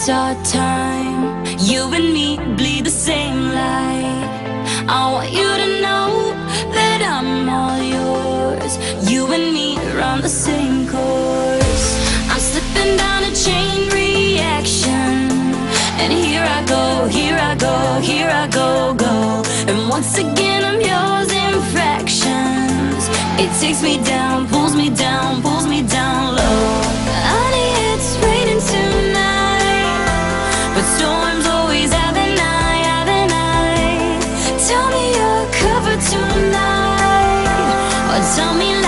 it's our time. You and me bleed the same light. I want you to know that I'm all yours. You and me run the same course. I'm slipping down a chain reaction, and here I go, here I go, here I go, go. And once again I'm yours in fractions. It takes me down, pulls me down, pulls me down low. Honey, it's raining tonight, but storms always have an eye, have an eye. Tell me you're covered tonight, or tell me